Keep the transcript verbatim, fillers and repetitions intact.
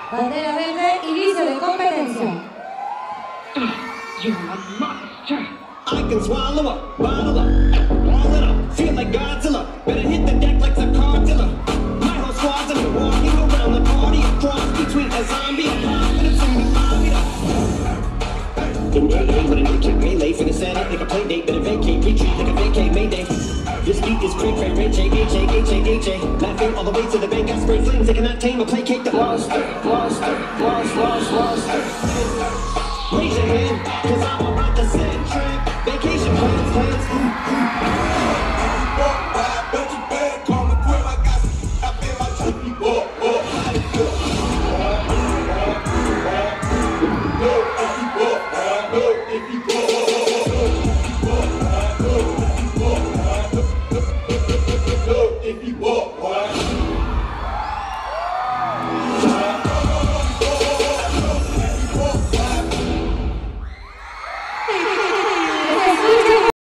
Bandera verde, inicio de competencia. You're a monster. I can swallow up, bottle up, wall it up, feel like Godzilla. Better hit the deck like the cartilla. My whole squad's in the walking around the party, a cross between a zombie and confidence in the army. In A A with an A K melee, finna set up like a play date, better vacate, retreat like a vacate mayday. This beat is cray cray, H A, H A, H A, H A. Laughing all the way to the bank, I spray flames, they cannot tame or placate the monster, monster, monster, monster, monster. Raise your hand, cause I'm about to set trip. Vacation plans, plans, ooh, ooh.